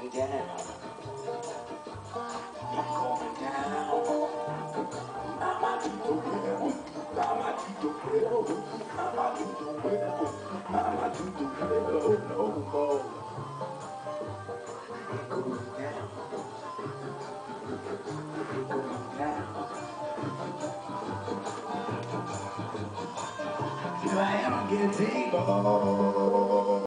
down. Keep going down. Mama, keep the well. Mama, keep the well. Mama, keep the well. Mama, keep the well. No more. Going down. Going down. Here I am, I'm getting table.